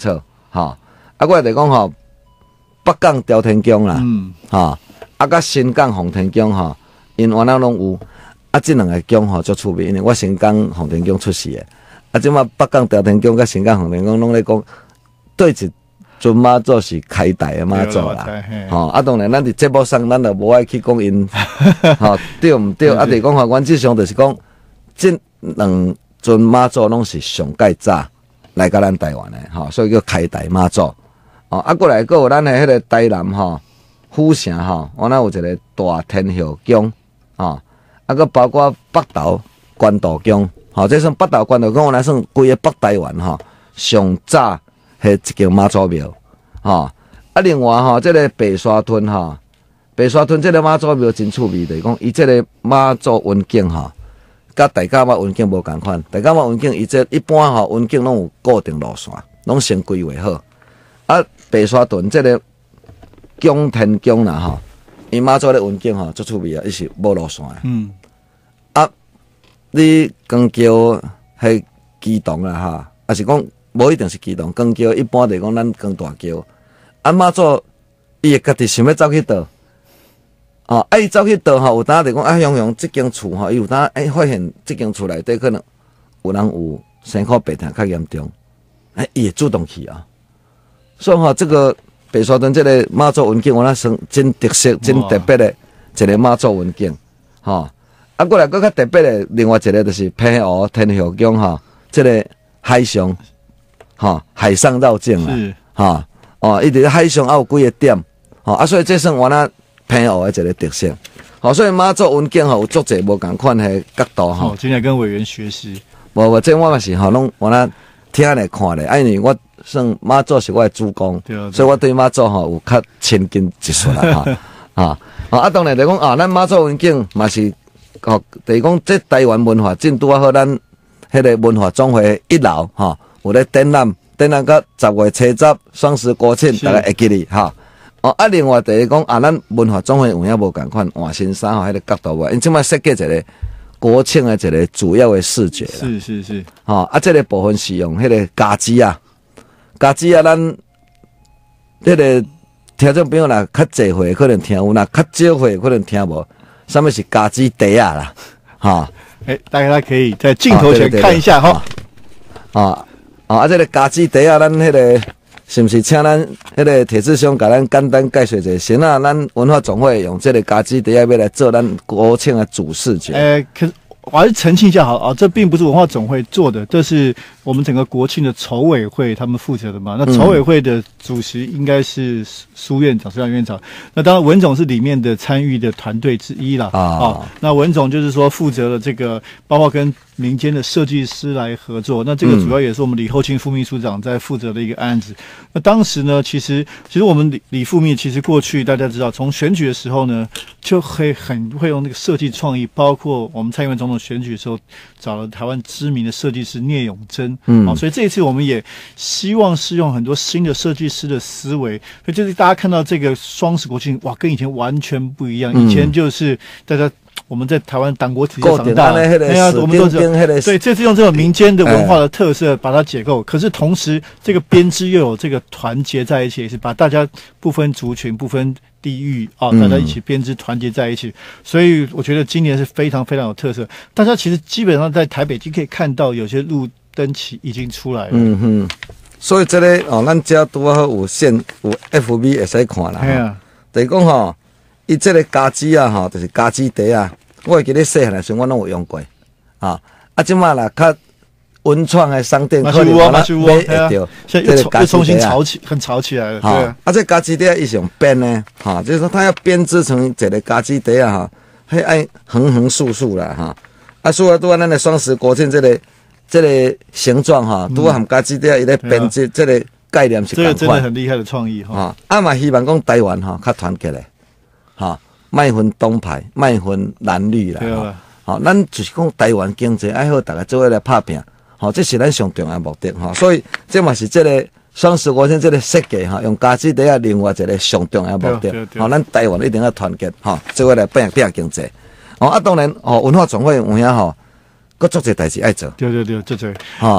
哈，啊，我来讲吼，北港朝天宫啦， 嗯， 哈，啊，甲新港奉天宫吼，因原来拢有，啊，这两个宫吼足趣味，因为我新港奉天宫出世的，啊，即马北港朝天宫甲新港奉天宫拢咧讲，对一尊妈祖是开台的妈祖啦，吼，啊，当然咱伫节目上咱就无爱去讲因，吼，对毋对？啊，就是讲吼，原则上就是讲，这两尊妈祖拢是上介早来到咱台湾的，吼，所以叫开台妈祖。哦，啊，过来，还有咱的迄个台南吼，府城吼，我那有一个大天后宫，吼，啊，个包括北投关渡宫，吼，这算北投关渡宫，我来算规个北台湾吼，上早迄一间妈祖庙，吼，啊，另外吼，这个白沙屯吼，白沙屯这个妈祖庙真趣味，就是讲伊这个妈祖文景吼，甲大甲妈文景无共款，大甲妈文景伊这一般吼文景拢有固定路线，拢先规划好。啊，白沙屯这个宫天宫啦吼，伊妈祖咧文景吼，足趣味啊，伊是无路线的。 嗯。 啊，你光桥迄基隆啦哈，啊是讲无一定是基隆，光桥一般来讲咱光大桥。啊妈祖伊会家己想要走去倒，哦，啊伊走去倒吼，有当就讲啊，雄雄即间厝吼，伊有当哎发现即间厝内底可能有人有生活病痛较严重，哎伊会主动去啊。所以吼，这个白沙屯这个妈祖文景，我那算真特色、真特别的一个妈祖文景，吼。啊，过来搁较特别的，另外一个就是平湖天后宫吼，这个海上，吼海上绕境啦，吼哦，伊伫海上还有几个点，吼啊，所以这算我那平湖的一个特色，吼，所以妈祖文景吼有足侪无共款的角度吼。 哦，今天跟委员学习。 无无，这我嘛是吼，拢我那听来看咧，因为我。算妈祖是我的主公，所以我对妈祖吼有较亲近一丝啦哈啊啊！当然来讲啊，咱妈祖文景嘛是哦，就是讲这台湾文化进拄啊好，咱迄个文化总会一楼哈，有咧展览，展览到十月初十双十国庆，大家会记哩哈。哦啊，另外第一讲啊，咱文化总会有影无共款换新衫吼，迄个角度无，因即摆设计一个国庆的一个主要的视觉啦。 是是是。 吼啊，这个部分是用迄个家机啊。家己啊，咱迄个听众朋友啦，较侪会可能听有，那较少会可能听无。什么是家己茶啊啦？哈， 哎，大家可以在镜头前看一下哈。 啊啊啊！这个家己茶啊，咱迄个是毋是请咱迄个铁志兄，甲咱简单介绍一下？先啊，咱文化总会用这个家己茶要来做咱国庆的主视觉。 诶，可是我还是澄清一下好啊，这并不是文化总会做的，这是我们整个国庆的筹委会他们负责的嘛。那筹委会的主席应该是苏院长、苏院长。那当然文总是里面的参与的团队之一啦。啊，哦、那文总就是说负责了这个，包括跟民间的设计师来合作。那这个主要也是我们李厚清副秘书长在负责的一个案子。那当时呢，其实其实我们李李副秘其实过去大家知道，从选举的时候呢，就会很会用那个设计创意，包括我们蔡英文总统选举的时候找了台湾知名的设计师聂永贞。嗯，好、哦，所以这一次我们也希望是用很多新的设计师的思维，所以就是大家看到这个双十国庆，哇，跟以前完全不一样。以前就是大家。我们在台湾党国体制长大，哎呀，我们都知道。所以这次用这种民间的文化的特色把它解构，可是同时这个编织又有这个团结在一起，也是把大家不分族群、不分地域啊，大家一起编织团结在一起。所以我觉得今年是非常非常有特色。大家其实基本上在台北就可以看到有些路灯旗已经出来了。嗯哼。 所以这个哦，咱家拄好有线有 F B 会使看啦。哎呀，就是讲吼。伊这个家枝啊，吼，就是家枝茶啊。我会记得细汉的时候，我拢有用过啊。啊，即马啦，较文创的商店可能我买会到。 现在又又重新炒起，很炒起来了。对啊。 啊，这家枝茶伊是用编的，哈，就是说它要编织成一个家枝茶啊，哈，迄爱横横竖竖啦，哈。啊，所以拄啊，咱的双十国庆这个这个形状哈，拄啊含家枝茶伊咧编织这个概念是共款。 这个真的很厉害的创意哈。 啊嘛，希望讲台湾哈较团结咧。哈，卖分东派，卖分蓝绿啦。哈，好，咱就是讲台湾经济爱好，大家做伙来拍拼。好，这是咱上重要的目的哈。所以这嘛是这个双十国庆这个设计哈，用家己底下另外一个上重要的目的。好，咱台湾一定要团结哈，做伙来拼拼经济。哦，啊，当然哦，文化总会有影吼，搁做些代志爱做。 对对对，做做。 哈，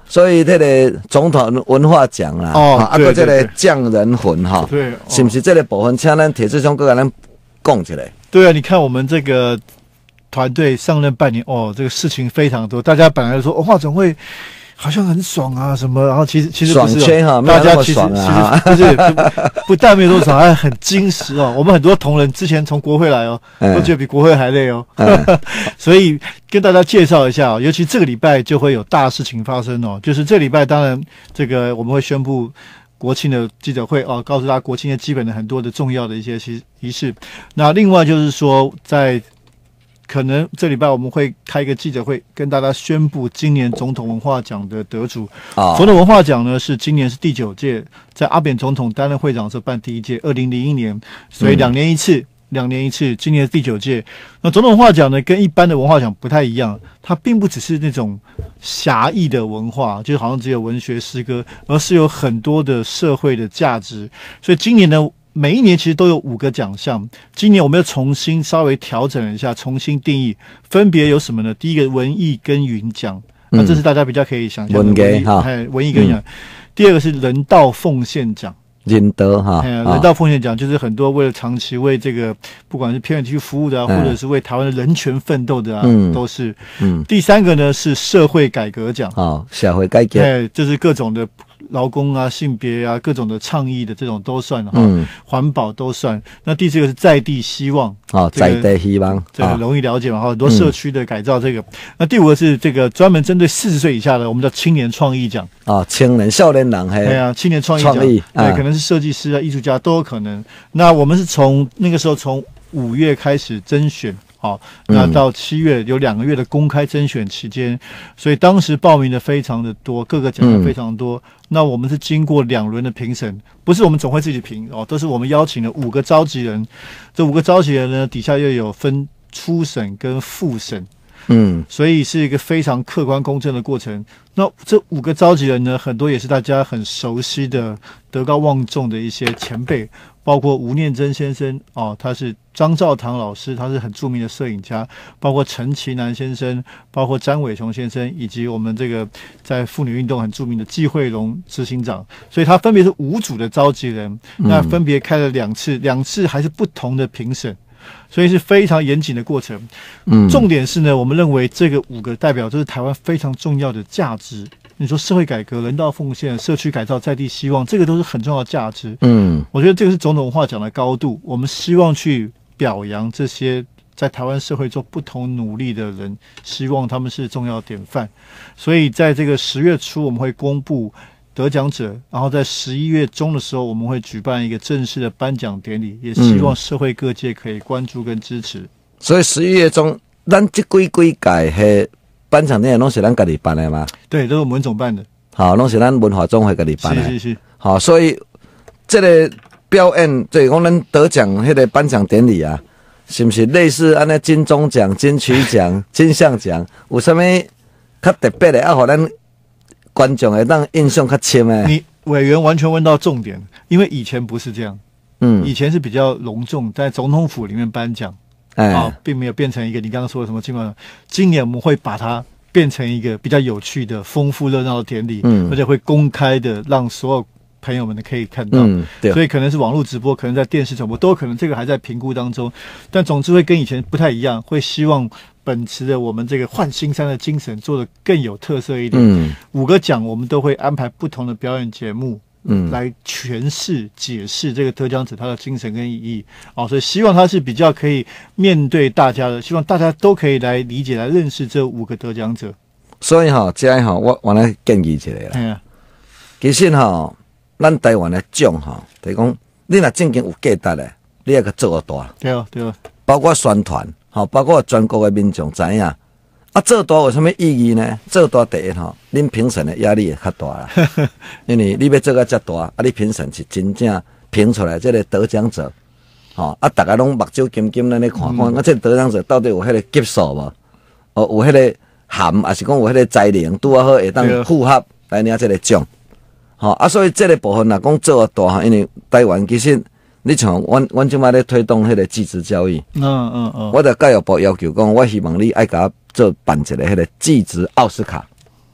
所以这个总统文化奖啦， 哦， 啊，个这个匠人魂哈， 对，哦、 是不是这个部分？请咱铁志兄哥跟咱讲起来。 对啊，你看我们这个团队上任半年，哦，这个事情非常多。大家本来说文化总会好像很爽啊什么，然后其实其实不是、哦、 爽圈哈， 大家其实、 啊、 其实不是不, 不但没有多少，还很精实哦。我们很多同仁之前从国会来哦，都觉得比国会还累哦。嗯、所以跟大家介绍一下哦，尤其这个礼拜就会有大事情发生哦。就是这礼拜当然这个我们会宣布国庆的记者会哦，告诉大家国庆的基本的很多的重要的一些仪式。那另外就是说在可能这礼拜我们会开一个记者会，跟大家宣布今年总统文化奖的得主。哦、总统文化奖呢是今年是第九届，在阿扁总统担任会长的时候办第一届，二零零一年，所以两年一次，两、嗯、年一次，今年是第九届。那总统文化奖呢，跟一般的文化奖不太一样，它并不只是那种狭义的文化，就好像只有文学诗歌，而是有很多的社会的价值。所以今年呢，每一年其实都有五个奖项，今年我们要重新稍微调整了一下，重新定义，分别有什么呢？第一个文艺耕耘奖，那、嗯啊、这是大家比较可以想象的文艺哈，文艺耕耘奖。嗯、第二个是人道奉献奖， 仁德哈， 哎，人道奉献奖就是很多为了长期为这个不管是偏远地区服务的啊，嗯、或者是为台湾的人权奋斗的啊，嗯、都是。嗯。第三个呢是社会改革奖， 哦，社会改革， 哎，就是各种的。劳工啊、性别啊、各种的倡议的这种都算哈，嗯，环保都算。那第四个是在地希望， 哦，这个、在地希望， 这个容易了解嘛哈，很多社区的改造这个。嗯、那第五个是这个专门针对四十岁以下的，我们叫青年创意奖。 哦，青年少年人， 对啊，青年创意奖，对，可能是设计师啊、艺术家都有可能。那我们是从那个时候从五月开始甄选。好，那到七月有两个月的公开甄选期间，所以当时报名的非常的多，各个奖项非常多。嗯、那我们是经过两轮的评审，不是我们总会自己评哦，都是我们邀请了五个召集人，这五个召集人呢底下又有分初审跟复审，嗯，所以是一个非常客观公正的过程。那这五个召集人呢，很多也是大家很熟悉的德高望重的一些前辈。包括吴念真先生哦，他是张照堂老师，他是很著名的摄影家，包括陈其南先生，包括詹伟雄先生，以及我们这个在妇女运动很著名的纪惠龙执行长，所以他分别是五组的召集人，嗯、那分别开了两次，两次还是不同的评审，所以是非常严谨的过程。嗯，重点是呢，我们认为这个五个代表都是台湾非常重要的价值。你说社会改革、人道奉献、社区改造、在地希望，这个都是很重要的价值。嗯，我觉得这个是总统文化奖的高度。我们希望去表扬这些在台湾社会做不同努力的人，希望他们是重要典范。所以在这个十月初，我们会公布得奖者，然后在十一月中的时候，我们会举办一个正式的颁奖典礼，也希望社会各界可以关注跟支持。嗯、 所以十一月中，咱这几几届嘿。颁奖典礼拢是咱家己办的吗？ 对，都是我们总办的。 好，拢是咱文化总会家己办的。 是是是。 好，所以这个表演，就是讲咱得奖迄个颁奖典礼啊，是不是类似安尼金钟奖、金曲奖、金像奖，有啥物较特别的啊？互咱观众会让印象较深的？ 你委员完全问到重点，因为以前不是这样，嗯，以前是比较隆重，在总统府里面颁奖。哎、啊，并没有变成一个你刚刚说的什么金马奖。今年我们会把它变成一个比较有趣的、丰富热闹的典礼，嗯，而且会公开的让所有朋友们可以看到。嗯，对。所以可能是网络直播，可能在电视转播，都有可能，这个还在评估当中。但总之会跟以前不太一样，会希望秉持着我们这个换新山的精神，做得更有特色一点。嗯，五个奖我们都会安排不同的表演节目。嗯，来诠释、解释这个得奖者他的精神跟意义哦，所以希望他是比较可以面对大家的，希望大家都可以来理解、来认识这五个得奖者。 所以哈、哦，这哈、哦，我我来建议一下啦。哎呀，其实哈、哦，咱台湾的奖哈，就是讲你若正经有价值的，你要去做大。 对哦，对哦。 包括宣传，哈，包括全国的民众知影。啊，做大有什么意义呢？做大第一吼，恁评审的压力也较大啦，因为你要做个遮大，啊，你评审是真正评出来这个得奖者，吼、哦，啊，大家拢目睭金金咱咧看看，嗯、啊，这个得奖者到底有迄个级数无？哦，有迄个含，还是讲有迄个才能拄啊好会当符合来领这个奖？吼、哦，啊，所以这个部分若讲做大哈，因为台湾其实你像阮阮即摆咧推动迄个技职教育，嗯嗯嗯，我伫教育部要求讲，我希望你爱甲做办一个迄个技职奥斯卡，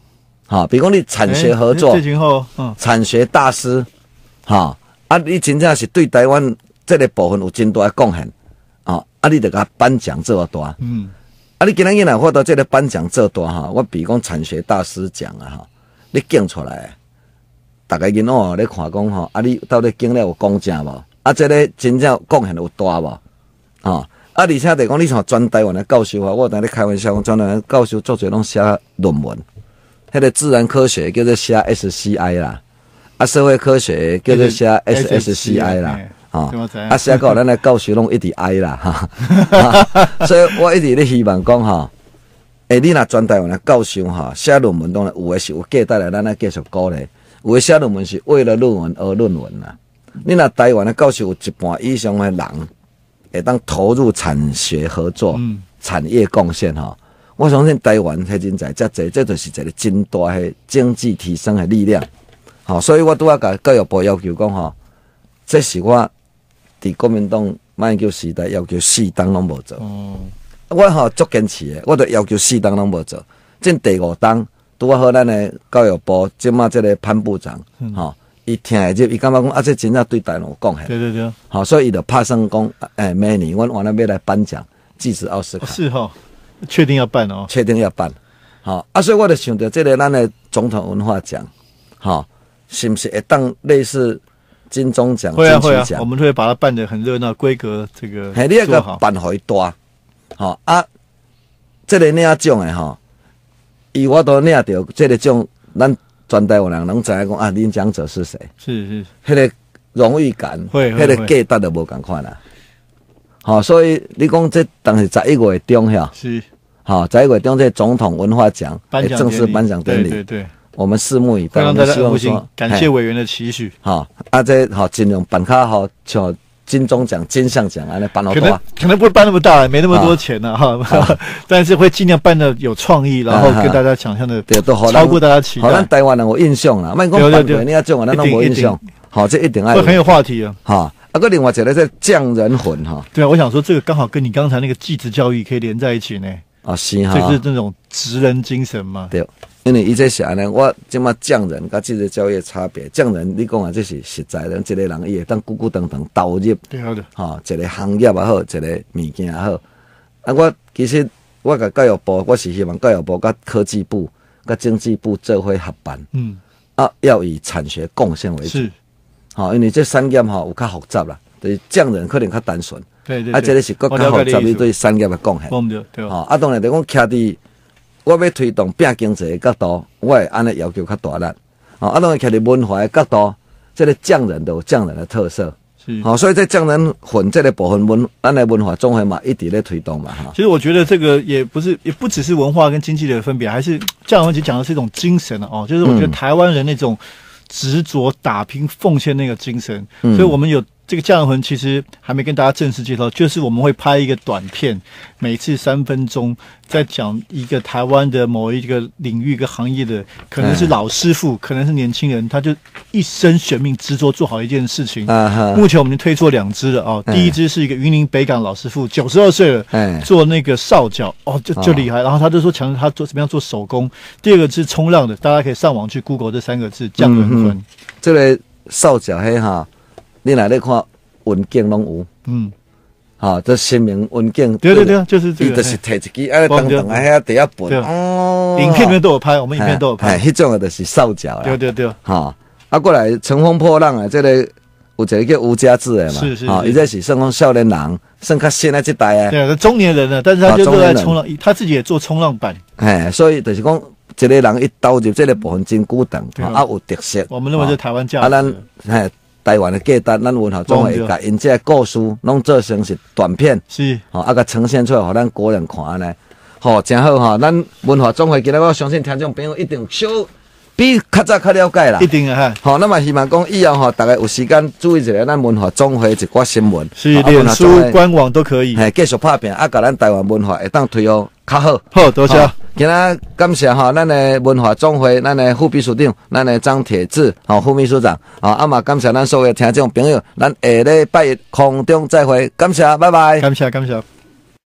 哈、哦，比如讲你产学合作， 这今后嗯， 产学大师，哈、哦，啊，你真正是对台湾这个部分有真大的贡献，哦，啊，你得给他颁奖做大， 嗯， 啊，你今仔日若获得这个颁奖做大哈，我比如讲产学大师奖啊哈，你竞出来，大家囡仔哦咧看讲吼，啊，你到底经了有公正无？啊，这个真正贡献有大无？哦。啊，而且就讲你像全台湾的教授啊，我当咧开玩笑讲，全台湾的教授做侪拢写论文，迄个自然科学叫做写 S C I 啦，啊，社会科学叫做写 S S C I 啦，啊，啊，写到咱的教授拢一直 I 啦，哈，所以我一直咧希望讲吼，诶，你若全台湾的教授哈，写论文当然有诶是有价值来，咱来继续鼓励，有诶写论文是为了论文而论文啦。你若台湾的教授有一半以上的人。会当投入产学合作、嗯、产业贡献哈，我相信台湾迄人才遮济，这就是一个真大的经济提升的力量。好，所以我拄仔甲教育部要求讲吼，这是我伫国民党马英九时代要求四党拢无做。哦、我吼足坚持的，我就要求四党拢无做。这第五党拄仔好，咱的教育部即马这个潘部长，吼、嗯。伊听会入，伊感觉讲啊，这真正对台湾有贡献。对对对，好，所以伊就拍算讲，哎，明年阮完了要来颁奖，技职奥斯卡。 是哈、哦，确定要办哦， 确定要办。好啊，所以我就想到，这个咱的总统文化奖，好，是不是会当类似金钟奖、 金曲奖？我们会把它办得很热闹，规格这个嘿，你那个办互伊大，好啊，这个领奖的吼，伊我都领到这个奖，咱。全台湾人拢知影讲啊，领奖者是谁？是是，迄个荣誉感，迄个价值就无共款啦。好，所以你讲这当时十一月中遐，是好十一月中这总统文化奖正式颁奖典礼，对对对，我们拭目以待。 让大家希望感谢委员的期许。 好，啊这好尽量办卡好像。金钟奖、金像奖啊，那办好多， 可能可能不会办那么大，没那么多钱呢、啊、哈、啊，但是会尽量办的有创意，然后跟大家想象的超过大家期待。 好，咱台湾人有印象啦，莫讲办过你啊种啊，咱都无印象。好，这一定爱会很有话题啊。 哈，啊个另外一个这匠人魂哈。 对啊，我想说这个刚好跟你刚才那个技职教育可以连在一起呢。 啊是哈， 就是那种职人精神嘛。 对。因为伊这是安尼，我即马匠人甲技职教育差别。匠人，你讲啊，这是实在的，一个人伊会当久久长长投入， 对好的， 吼、哦，一个行业也好，一个物件也好。啊，我其实我甲教育部，我是希望教育部甲科技部、甲经济部做伙合办，嗯，啊，要以产学贡献为主，是，好、哦，因为这产业吼有较复杂啦，就是匠人可能较单纯，对 对, 對，啊，这个是更较复杂，你对产业的贡献，对对，哦，啊，当然就讲徛伫。我要推动变经济的角度，我会安尼要求较大力。哦，啊，当然徛伫文化的角度，这个匠人都有匠人的特色。是，好、哦，所以在匠人混这个部分文，咱的文化综合嘛，一直在推动嘛，哈。 其实我觉得这个也不是，也不只是文化跟经济的分别，还是匠人其实讲的是一种精神哦，就是我觉得台湾人那种执着、打拼、奉献那个精神，嗯、所以我们有。这个匠人魂其实还没跟大家正式介绍，就是我们会拍一个短片，每次三分钟，在讲一个台湾的某一个领域、一个行业的，可能是老师傅，可能是年轻人，他就一生悬命执着做好一件事情。啊、目前我们已经推出两支了哦，第一支是一个云林北港老师傅，九十二岁了，做那个扫脚哦，就就厉害。然后他就说强他做怎么样做手工。第二个是冲浪的，大家可以上网去 Google 这三个字匠人魂、嗯。 这个扫脚黑哈。你来咧看文件拢有，嗯，好，这新闻文件， 对对对，就是这个， 伊就是摕一支啊，当当啊，遐第一本， 哦，影片里面都有拍，我们影片都有拍， 迄种的就是扫脚啦， 对对对， 哈，啊过来乘风破浪啊，这个有一个叫吴家志的嘛，是是，好，伊这是算讲少年人，算较新的这代啊， 对，中年人了，但是他就热爱冲浪，他自己也做冲浪板， 哎，所以就是讲。一个人一投入这个部分真久长，啊有特色。 我们认为是台湾价值。 啊，咱嘿台湾的价值，咱文化总会甲因这个故事拢做成是短片，是，吼啊，甲呈现出来，互咱国人看安尼，吼真好吼。咱文化总会今日我相信听众朋友一定小比较早较了解啦， 一定啊哈。 好，那么希望讲以后吼，大家有时间注意一下咱文化总会一寡新闻， 是脸书官网都可以， 嘿，继续拍片，啊，甲咱台湾文化会当推哦较好。 好，多谢。 今仔感谢哈，咱的文化总会，咱的副秘书长，咱的张铁志，好副秘书长，好啊嘛，感谢咱所有听众朋友，咱下礼拜一空中再会，感谢，拜拜， 感谢，感谢。